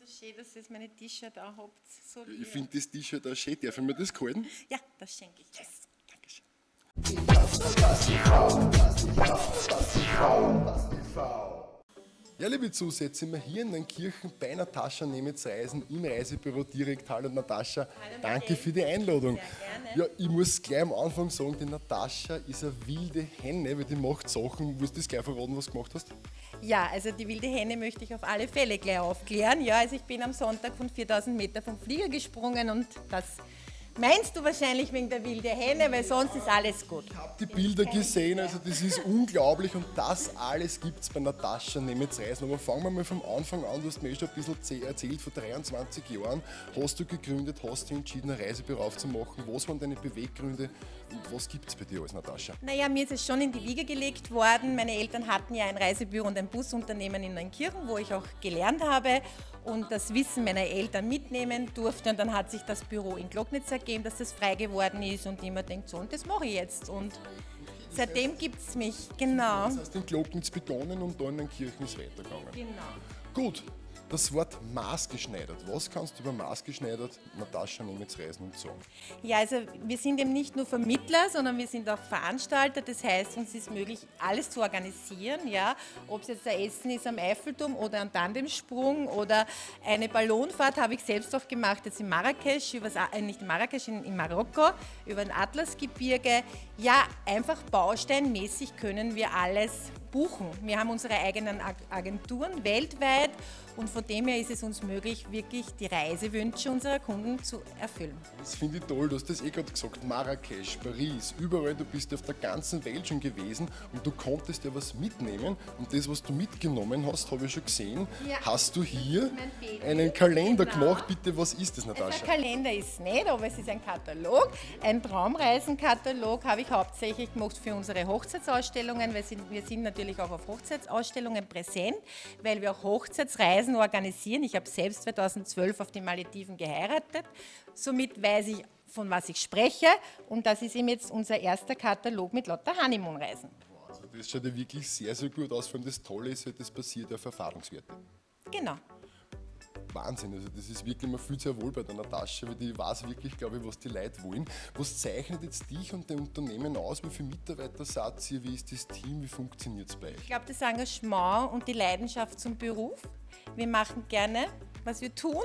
schön, dass ihr meine T-Shirt auch habt. So Ich finde das T-Shirt auch schön. Darf ich mir das halten? Ja, das schenke ich dir. Dankeschön. Ja, liebe Zuseher, sind wir hier in Neunkirchen bei Natascha Nemetz-Reisen im Reisebüro direkt. Hallo Natascha, danke für die Einladung. Sehr gerne. Ja, ich muss gleich am Anfang sagen, die Natascha ist eine wilde Henne, weil die macht Sachen. Willst du das gleich verraten, was du gemacht hast? Ja, also die wilde Henne möchte ich auf alle Fälle gleich aufklären. Ja, also ich bin am Sonntag von 4000 Meter vom Flieger gesprungen und das meinst du wahrscheinlich wegen der wilden Henne, weil sonst ist alles gut. Ich habe die Bilder gesehen, also das ist unglaublich und das alles gibt es bei Natascha Nemetz-Reisen. Aber fangen wir mal vom Anfang an, du hast mir schon ein bisschen erzählt, vor 23 Jahren hast du gegründet, hast du entschieden, ein Reisebüro aufzumachen. Was waren deine Beweggründe und was gibt es bei dir als Natascha? Naja, mir ist es schon in die Wiege gelegt worden. Meine Eltern hatten ja ein Reisebüro und ein Busunternehmen in Neunkirchen, wo ich auch gelernt habe und das Wissen meiner Eltern mitnehmen durfte. Und dann hat sich das Büro in Glocknitz ergeben, dass das frei geworden ist und immer denkt so, und das mache ich jetzt. Und seitdem gibt es mich, genau. Das heißt, in Glocknitz begonnen und dann in Neunkirchen ist weitergegangen. Genau. Gut, das Wort maßgeschneidert. Was kannst du über maßgeschneidert Natascha Nemetz-Reisen und sagen? Ja, also wir sind eben nicht nur Vermittler, sondern wir sind auch Veranstalter. Das heißt, uns ist möglich, alles zu organisieren. Ja? Ob es jetzt ein Essen ist am Eiffelturm oder ein Tandemsprung oder eine Ballonfahrt habe ich selbst auch gemacht, jetzt in Marrakesch, nicht in Marrakesch, in Marokko, über ein Atlasgebirge. Ja, einfach bausteinmäßig können wir alles buchen. Wir haben unsere eigenen Agenturen weltweit und von dem her ist es uns möglich, wirklich die Reisewünsche unserer Kunden zu erfüllen. Das finde ich toll, du hast das gerade gesagt, Marrakesch, Paris, überall, du bist auf der ganzen Welt schon gewesen und du konntest ja was mitnehmen und das, was du mitgenommen hast, habe ich schon gesehen, Ja. hast du hier Mein Baby. einen Kalender Genau. gemacht. Bitte, was ist das, Also Natascha? ein Kalender ist nicht, aber es ist ein Katalog. Ein Traumreisenkatalog habe ich hauptsächlich gemacht für unsere Hochzeitsausstellungen. Wir sind natürlich auch auf Hochzeitsausstellungen präsent, weil wir auch Hochzeitsreisen organisieren. Ich habe selbst 2012 auf den Malediven geheiratet. Somit weiß ich, von was ich spreche. Und das ist eben jetzt unser erster Katalog mit lauter Honeymoon-Reisen. Also das schaut ja wirklich sehr, sehr gut aus. Vor allem das Tolle ist, das basiert auf Erfahrungswerte. Genau. Wahnsinn, also das ist wirklich, man fühlt sich ja wohl bei der Natascha, weil die weiß wirklich, glaube ich, was die Leute wollen. Was zeichnet jetzt dich und dein Unternehmen aus? Wie viele Mitarbeiter seid ihr? Wie ist das Team? Wie funktioniert es bei euch? Ich glaube, das Engagement und die Leidenschaft zum Beruf. Wir machen gerne, was wir tun.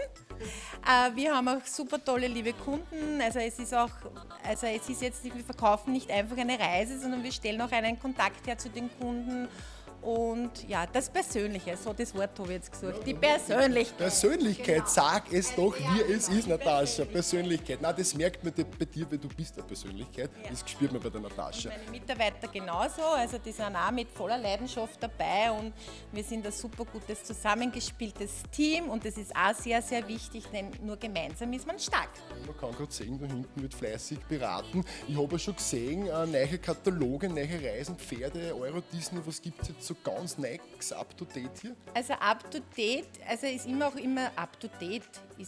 Wir haben auch super tolle, liebe Kunden. Also es ist jetzt, wir verkaufen nicht einfach eine Reise, sondern wir stellen auch einen Kontakt her zu den Kunden. Und ja, das Persönliche, so das Wort habe ich jetzt gesagt, die Persönlichkeit. Persönlichkeit, Genau. sag es doch, wie es ist, Natascha. Persönlichkeit. Nein, das merkt man bei dir, weil du bist eine Persönlichkeit. Ja. Das spürt man bei der Natascha. Meine Mitarbeiter genauso, also die sind auch mit voller Leidenschaft dabei und wir sind ein super gutes zusammengespieltes Team und das ist auch sehr, sehr wichtig, denn nur gemeinsam ist man stark. Man kann gerade sehen, da hinten wird fleißig beraten. Ich habe ja schon gesehen, neue Kataloge, neue Reisen, Pferde, Euro Disney, was gibt es jetzt so ganz Neues, up to date hier? Also up to date, also ist immer up to date,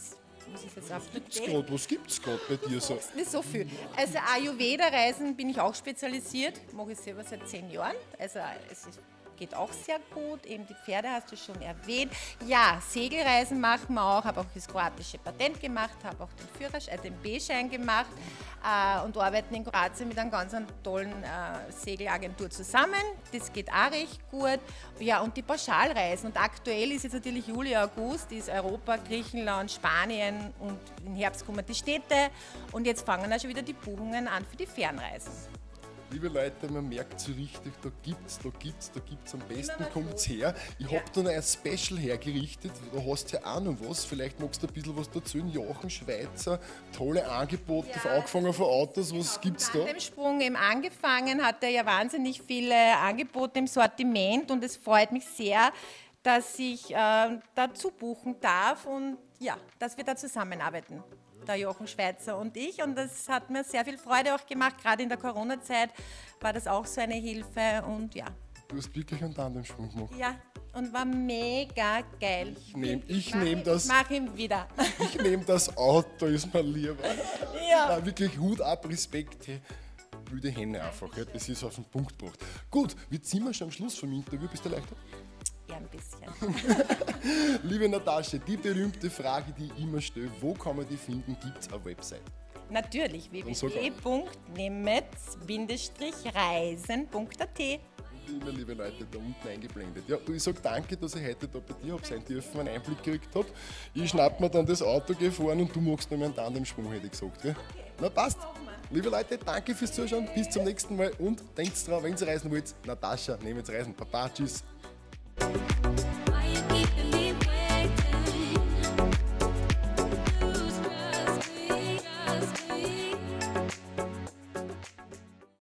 was ist jetzt up to date? Was gibt es gerade bei dir so? Nicht so viel. Also Ayurveda-Reisen bin ich auch spezialisiert, mache ich selber seit 10 Jahren, also geht auch sehr gut, eben die Pferde hast du schon erwähnt. Ja, Segelreisen machen wir auch, habe auch das kroatische Patent gemacht, habe auch den Führerschein, den B-Schein gemacht und arbeiten in Kroatien mit einer ganz tollen Segelagentur zusammen. Das geht auch recht gut. Ja, und die Pauschalreisen. Und aktuell ist jetzt natürlich Juli, August, ist Europa, Griechenland, Spanien und im Herbst kommen die Städte. Und jetzt fangen auch schon wieder die Buchungen an für die Fernreisen. Liebe Leute, man merkt so richtig, da gibt's, am besten was kommt's los. her. Ich habe da noch ein Special hergerichtet, da hast du ja auch noch was, vielleicht magst du ein bisschen was dazu. In Jochen Schweizer, tolle Angebote, Ja. Angefangen von Autos, was gibt's da? Nach dem Sprung eben angefangen, hat er ja wahnsinnig viele Angebote im Sortiment und es freut mich sehr, dass ich dazu buchen darf und ja, dass wir da zusammenarbeiten, der Jochen Schweizer und ich. Und das hat mir sehr viel Freude auch gemacht, gerade in der Corona-Zeit war das auch so eine Hilfe und ja. Du hast wirklich einen Tandemsprung gemacht. Ja, und war mega geil. Ich nehm das. Ich mache ihn wieder. Ich nehme das Auto, ist mir lieber. Ja. Nein, wirklich Hut ab, Respekt. Hey. Blöde Hände einfach, ja. Das ist auf den Punkt gebracht. Gut, jetzt sind wir schon am Schluss vom Interview. Bist du erleichtert? eher ein bisschen. Liebe Natascha, die berühmte Frage, die ich immer stelle, wo kann man die finden? Gibt es eine Website? Natürlich, www.nemets-reisen.at. Immer, liebe Leute, da unten eingeblendet. Ja, du, ich sage danke, dass ich heute da bei dir habe sein dürfen, einen Einblick gekriegt habe. Ich schnapp mir dann das Auto, gehe fahren und du machst noch mal einen Tandemsprung, hätte ich gesagt. Gell? Na, passt. Liebe Leute, danke fürs Zuschauen, bis zum nächsten Mal und denkt dran, wenn ihr reisen wollt, Natascha, nehmt Reisen. Papa, tschüss.